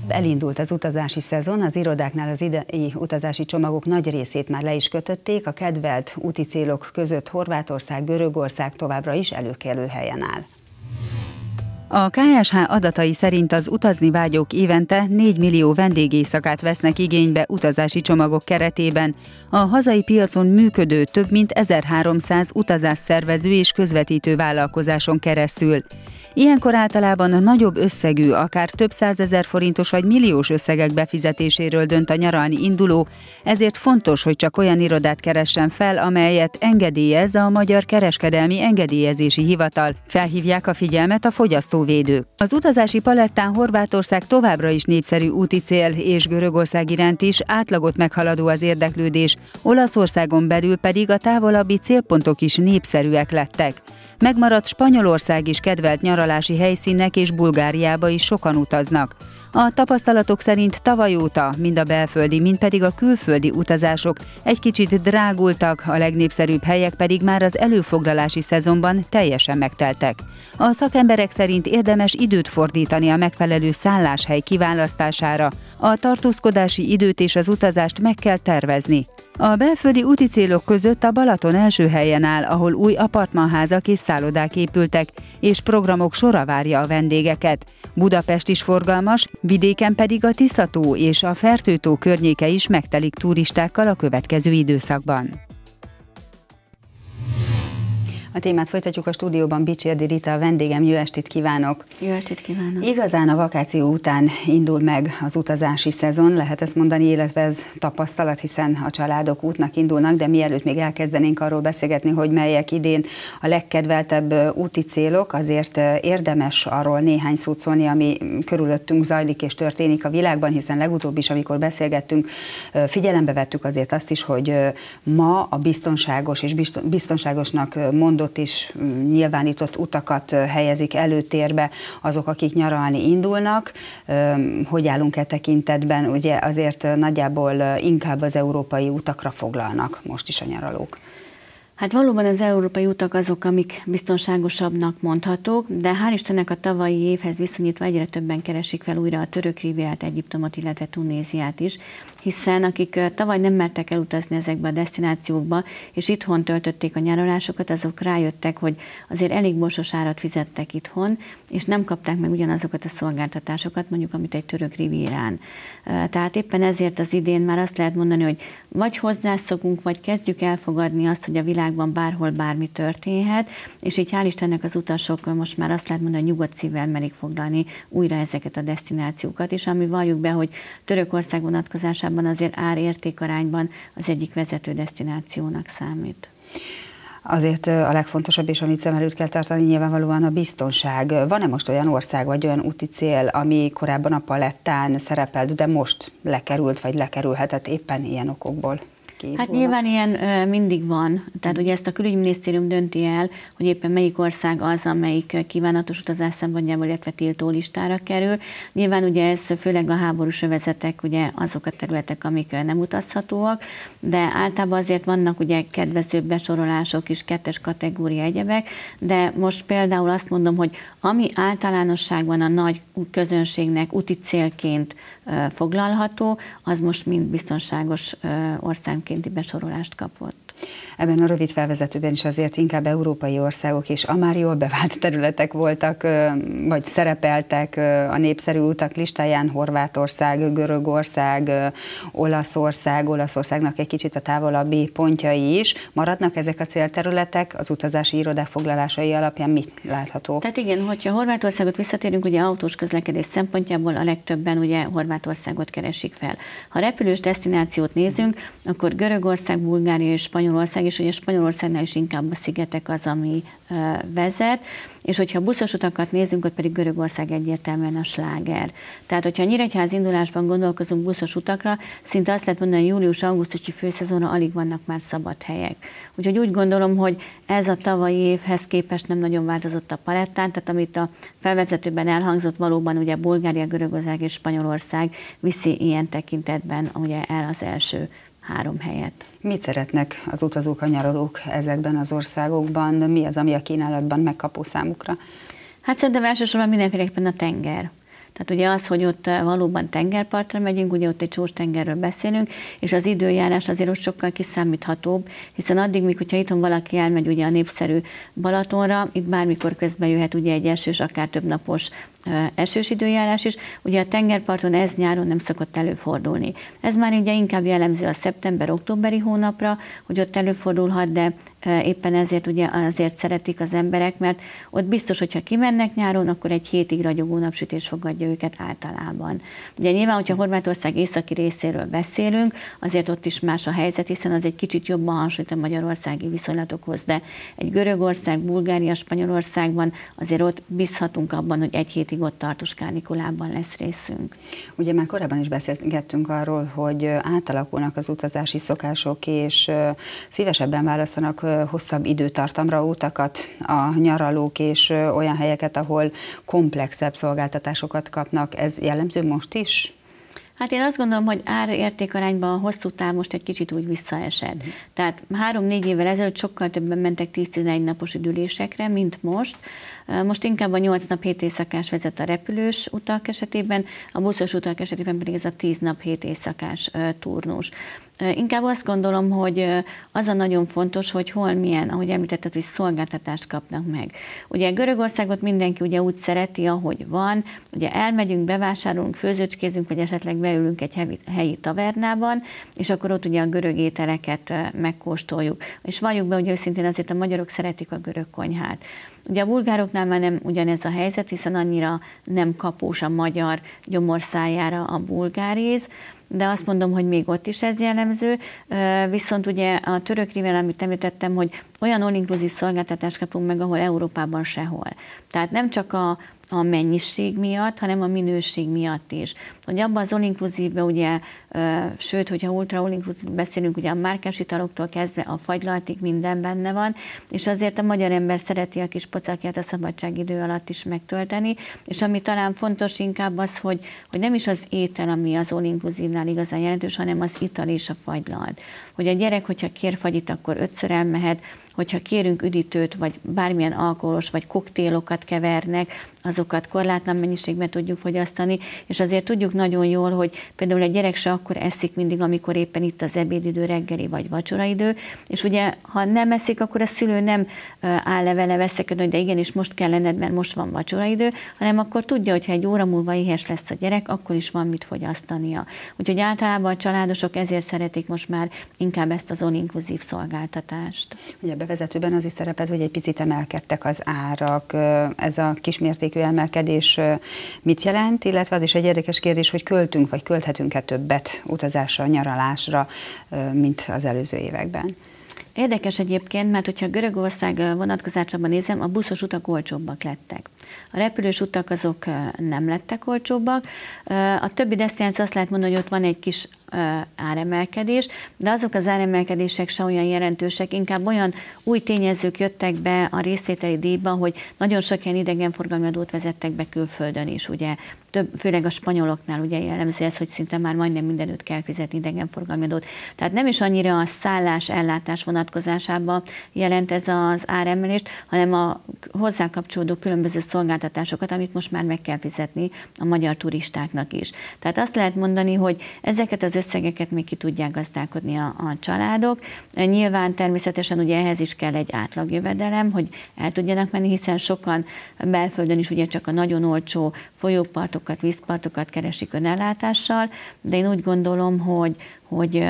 Elindult az utazási szezon, az irodáknál az idei utazási csomagok nagy részét már le is kötötték, a kedvelt úti célok között Horvátország, Görögország továbbra is előkelő helyen áll. A KSH adatai szerint az utazni vágyók évente 4 millió vendégéjszakát vesznek igénybe utazási csomagok keretében. A hazai piacon működő több mint 1300 utazásszervező és közvetítő vállalkozáson keresztül. Ilyenkor általában a nagyobb összegű, akár több 100 000 forintos vagy milliós összegek befizetéséről dönt a nyaralni induló, ezért fontos, hogy csak olyan irodát keressen fel, amelyet engedélyez a Magyar Kereskedelmi Engedélyezési Hivatal. Felhívják a figyelmet a fogyasztóvédők. Az utazási palettán Horvátország továbbra is népszerű úti cél, és Görögország iránt is átlagot meghaladó az érdeklődés, Olaszországon belül pedig a távolabbi célpontok is népszerűek lettek. Megmaradt Spanyolország is kedvelt nyaralási helyszínnek, és Bulgáriába is sokan utaznak. A tapasztalatok szerint tavaly óta mind a belföldi, mind pedig a külföldi utazások egy kicsit drágultak, a legnépszerűbb helyek pedig már az előfoglalási szezonban teljesen megteltek. A szakemberek szerint érdemes időt fordítani a megfelelő szálláshely kiválasztására, a tartózkodási időt és az utazást meg kell tervezni. A belföldi úti célok között a Balaton első helyen áll, ahol új apartmanházak és szállodák épültek, és programok sora várja a vendégeket. Budapest is forgalmas, vidéken pedig a Tisza-tó és a Fertő-tó környéke is megtelik turistákkal a következő időszakban. A témát folytatjuk a stúdióban, Bicsérdi Rita, a vendégem, jó estét kívánok! Jó estét kívánok! Igazán a vakáció után indul meg az utazási szezon, lehet ezt mondani, illetve ez tapasztalat, hiszen a családok útnak indulnak, de mielőtt még elkezdenénk arról beszélgetni, hogy melyek idén a legkedveltebb úti célok, azért érdemes arról néhány szót szólni, ami körülöttünk zajlik és történik a világban, hiszen legutóbb is, amikor beszélgettünk, figyelembe vettük azért azt is, hogy ma a biztonságos és biztonságosnak mondott és nyilvánított utakat helyezik előtérbe azok, akik nyaralni indulnak. Hogy állunk e tekintetben? Ugye azért nagyjából inkább az európai utakra foglalnak most is a nyaralók. Hát valóban az európai utak azok, amik biztonságosabbnak mondhatók, de hál' Istennek a tavalyi évhez viszonyítva egyre többen keresik fel újra a török rivérát, Egyiptomot, illetve Tunéziát is, hiszen akik tavaly nem mertek elutazni ezekbe a desztinációkba, és itthon töltötték a nyaralásokat, azok rájöttek, hogy azért elég borsos árat fizettek itthon, és nem kapták meg ugyanazokat a szolgáltatásokat, mondjuk, amit egy török rivérán. Tehát éppen ezért az idén már azt lehet mondani, hogy vagy hozzászokunk, vagy kezdjük elfogadni azt, hogy a világban bárhol bármi történhet, és így hál' Istennek az utasok most már azt lehet mondani, hogy nyugodt szívvel merik foglalni újra ezeket a desztinációkat, és ami valljuk be, hogy Törökország vonatkozásában azért ár-értékarányban az egyik vezető desztinációnak számít. Azért a legfontosabb, és amit szem előtt kell tartani, nyilvánvalóan a biztonság. Van-e most olyan ország, vagy olyan úti cél, ami korábban a palettán szerepelt, de most lekerült, vagy lekerülhetett éppen ilyen okokból? Hát nyilván ilyen mindig van, tehát ugye ezt a külügyminisztérium dönti el, hogy éppen melyik ország az, amelyik kívánatos utazás szempontjából, illetve tiltó listára kerül. Nyilván ugye ez főleg a háborús övezetek, ugye azok a területek, amik nem utazhatóak, de általában azért vannak ugye kedvezőbb besorolások is, 2. kategória egyebek, de most például azt mondom, hogy ami általánosságban a nagy közönségnek úti célként foglalható, az most mind biztonságos országkénti besorolást kapott. Ebben a rövid felvezetőben is azért inkább európai országok és a már jól bevált területek voltak, vagy szerepeltek a népszerű utak listáján: Horvátország, Görögország, Olaszországnak egy kicsit a távolabbi pontjai is. Maradnak ezek a célterületek az utazási irodák foglalásai alapján, mit látható? Tehát igen, hogyha Horvátországot visszatérünk, ugye autós közlekedés szempontjából a legtöbben ugye Horvátországot keresik fel. Ha repülős desztinációt nézünk, akkor Görögország, Bulgária és Spanyolország, és ugye Spanyolországnál is inkább a szigetek az, ami vezet, és hogyha buszos utakat nézünk, ott pedig Görögország egyértelműen a sláger. Tehát, hogyha a Nyíregyház indulásban gondolkozunk buszos utakra, szinte azt lehet mondani, hogy július-augusztusi főszezonra alig vannak már szabad helyek. Úgyhogy úgy gondolom, hogy ez a tavalyi évhez képest nem nagyon változott a palettán, tehát amit a felvezetőben elhangzott, valóban ugye Bulgária, Görögország és Spanyolország viszi ilyen tekintetben ugye el az első 3 helyet. Mit szeretnek az utazók, a nyaralók ezekben az országokban? Mi az, ami a kínálatban megkapó számukra? Hát szerintem elsősorban mindenféleképpen a tenger. Tehát ugye az, hogy ott valóban tengerpartra megyünk, ugye ott egy Sós-tengerről beszélünk, és az időjárás azért ott sokkal kiszámíthatóbb, hiszen addig, míg hogyha itthon valaki elmegy ugye a népszerű Balatonra, itt bármikor közben jöhet ugye egy esős, akár több napos esős időjárás is. Ugye a tengerparton ez nyáron nem szokott előfordulni. Ez már ugye inkább jellemző a szeptember-októberi hónapra, hogy ott előfordulhat, de éppen ezért ugye azért szeretik az emberek, mert ott biztos, hogyha kimennek nyáron, akkor egy hétig ragyogó napsütés fogadja őket általában. Ugye nyilván, hogyha Horvátország északi részéről beszélünk, azért ott is más a helyzet, hiszen az egy kicsit jobban hasonlít a magyarországi viszonylatokhoz, de egy Görögország, Bulgária, Spanyolországban azért ott bízhatunk abban, hogy egy hétig ott tartós kánikulában lesz részünk. Ugye már korábban is beszélgettünk arról, hogy átalakulnak az utazási szokások, és szívesebben választanak hosszabb időtartamra utakat a nyaralók, és olyan helyeket, ahol komplexebb szolgáltatásokat kapnak. Ez jellemző most is? Hát én azt gondolom, hogy ár-értékarányban a hosszú táv most egy kicsit úgy visszaesett. Tehát 3-4 évvel ezelőtt sokkal többen mentek 10-11 napos üdülésekre, mint most. Most inkább a 8 nap 7 éjszakás vezet a repülős utak esetében, a buszos utak esetében pedig ez a 10 nap 7 éjszakás turnus. Inkább azt gondolom, hogy az a nagyon fontos, hogy hol milyen, ahogy említetted, hogy szolgáltatást kapnak meg. Ugye Görögországot mindenki ugye úgy szereti, ahogy van, ugye elmegyünk, bevásárolunk, főzőcskézünk, vagy esetleg beülünk egy helyi tavernában, és akkor ott ugye a görög ételeket megkóstoljuk. És valljuk be, hogy őszintén azért a magyarok szeretik a görög konyhát. Ugye a bulgároknál már nem ugyanez a helyzet, hiszen annyira nem kapós a magyar gyomorszájára a bulgáréz, de azt mondom, hogy még ott is ez jellemző, viszont ugye a török rivel, amit említettem, hogy olyan all-inclusive szolgáltatást kapunk meg, ahol Európában sehol. Tehát nem csak a mennyiség miatt, hanem a minőség miatt is. Hogy abban az all-inclusive-ben ugye, sőt, hogyha ultra all-inclusive beszélünk, ugye a márkás italoktól kezdve a fagylaltig minden benne van, és azért a magyar ember szereti a kis pocakját a szabadságidő alatt is megtölteni, és ami talán fontos inkább az, hogy nem is az étel, ami az all-inclusive-nál igazán jelentős, hanem az ital és a fagylalt. Hogy a gyerek, hogyha kér fagyit, akkor 5-ször elmehet, hogyha kérünk üdítőt, vagy bármilyen alkoholos, vagy koktélokat kevernek, azokat korlátlan mennyiségben tudjuk fogyasztani, és azért tudjuk nagyon jól, hogy például egy gyerek se akkor eszik mindig, amikor éppen itt az ebédidő, reggeli vagy vacsoraidő, és ugye, ha nem eszik, akkor a szülő nem áll le vele veszekedni, hogy de igenis most kell lenned, mert most van vacsoraidő, hanem akkor tudja, hogy ha egy óra múlva éhes lesz a gyerek, akkor is van mit fogyasztania. Úgyhogy általában a családosok ezért szeretik most már inkább ezt az all-inclusive szolgáltatást. Ugye bevezetőben az is szerepel, hogy egy picit emelkedtek az árak. Ez a kismértékű emelkedés mit jelent, illetve az is egy érdekes kérdés, hogy költünk vagy költhetünk-e többet utazásra, nyaralásra, mint az előző években. Érdekes egyébként, mert hogyha Görögország vonatkozásában nézem, a buszos utak olcsóbbak lettek. A repülős utak azok nem lettek olcsóbbak. A többi desztináció azt lehet mondani, hogy ott van egy kis áremelkedés, de azok az áremelkedések se olyan jelentősek, inkább olyan új tényezők jöttek be a részvételi díjba, hogy nagyon sok ilyen idegenforgalmi adót vezettek be külföldön is, ugye. Főleg a spanyoloknál ugye jellemző ez, hogy szinte már majdnem mindenütt kell fizetni idegenforgalmi adót. Tehát nem is annyira a szállás-ellátás vonatkozásában jelent ez az áremelést, hanem a hozzá kapcsolódó különböző szolgáltatásokat, amit most már meg kell fizetni a magyar turistáknak is. Tehát azt lehet mondani, hogy ezeket az összegeket még ki tudják gazdálkodni a családok. Nyilván természetesen ugye ehhez is kell egy átlagjövedelem, hogy el tudjanak menni, hiszen sokan belföldön is ugye csak a nagyon olcsó folyópartokat, vízpartokat keresik önellátással, de én úgy gondolom, hogy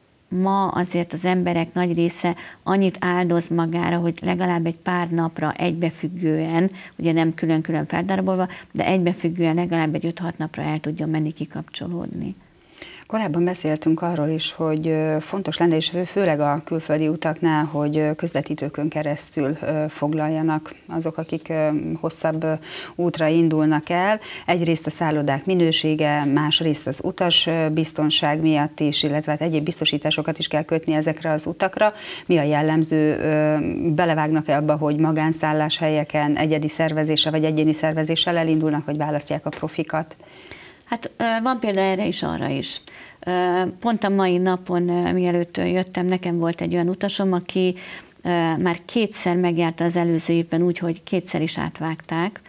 ma azért az emberek nagy része annyit áldoz magára, hogy legalább egy pár napra egybefüggően, ugye nem külön-külön feldarabolva, de egybefüggően legalább egy 5-6 napra el tudjon menni kikapcsolódni. Korábban beszéltünk arról is, hogy fontos lenne, és főleg a külföldi utaknál, hogy közvetítőkön keresztül foglaljanak azok, akik hosszabb útra indulnak el. Egyrészt a szállodák minősége, másrészt az utas biztonság miatt is, illetve hát egyéb biztosításokat is kell kötni ezekre az utakra. Mi a jellemző? Belevágnak-e abba, hogy magánszálláshelyeken egyedi szervezéssel vagy egyéni szervezéssel elindulnak, hogy választják a profikat? Hát van példa erre is, arra is. Pont a mai napon, mielőtt jöttem, nekem volt egy olyan utasom, aki már 2-szer megjárta az előző évben úgy, hogy 2-szer is átvágták.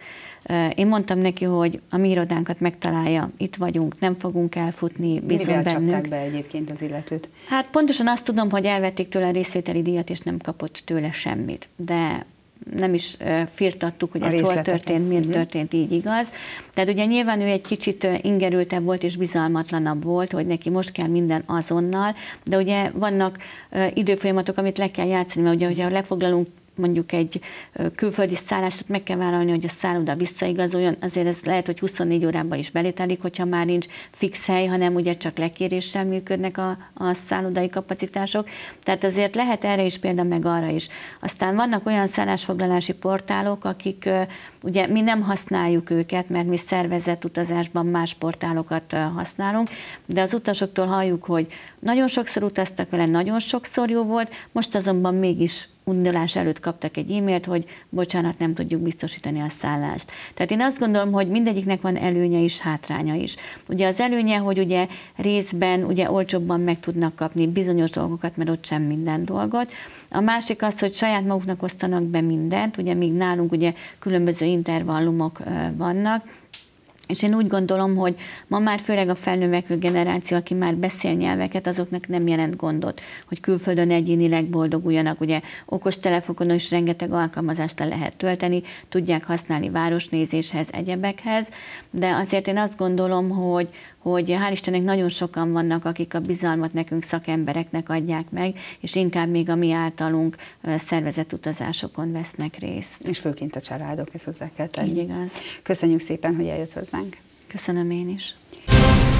Én mondtam neki, hogy a mi irodánkat megtalálja, itt vagyunk, nem fogunk elfutni, bízunk bennünk. Mivel csapták be egyébként az illetőt? Hát pontosan azt tudom, hogy elvették tőle a részvételi díjat, és nem kapott tőle semmit. De nem is firtattuk, hogy ez hol történt, miért történt, így igaz. Tehát ugye nyilván ő egy kicsit ingerültebb volt és bizalmatlanabb volt, hogy neki most kell minden azonnal, de ugye vannak időfolyamatok, amit le kell játszani, mert ugye, hogyha lefoglalunk mondjuk egy külföldi szállást, meg kell vállalni, hogy a szálloda visszaigazoljon, azért ez lehet, hogy 24 órában is belételik, hogyha már nincs fix hely, hanem ugye csak lekéréssel működnek a szállodai kapacitások. Tehát azért lehet erre is példa, meg arra is. Aztán vannak olyan szállásfoglalási portálok, akik ugye mi nem használjuk őket, mert mi szervezett utazásban más portálokat használunk, de az utasoktól halljuk, hogy nagyon sokszor utaztak vele, nagyon sokszor jó volt, most azonban mégis indulás előtt kaptak egy e-mailt, hogy bocsánat, nem tudjuk biztosítani a szállást. Tehát én azt gondolom, hogy mindegyiknek van előnye is, hátránya is. Ugye az előnye, hogy ugye részben ugye olcsóbban meg tudnak kapni bizonyos dolgokat, mert ott sem minden dolgot. A másik az, hogy saját maguknak osztanak be mindent, ugye míg nálunk ugye különböző intervallumok vannak, és én úgy gondolom, hogy ma már főleg a felnövekvő generáció, aki már beszél nyelveket, azoknak nem jelent gondot, hogy külföldön egyénileg boldoguljanak. Ugye okostelefonon is rengeteg alkalmazást le lehet tölteni, tudják használni városnézéshez, egyebekhez, de azért én azt gondolom, hogy hál' Istennek nagyon sokan vannak, akik a bizalmat nekünk szakembereknek adják meg, és inkább még a mi általunk szervezett utazásokon vesznek részt. És főként a családok, ezt hozzá kell tenni. Így igaz. Köszönjük szépen, hogy eljött hozzánk. Köszönöm én is.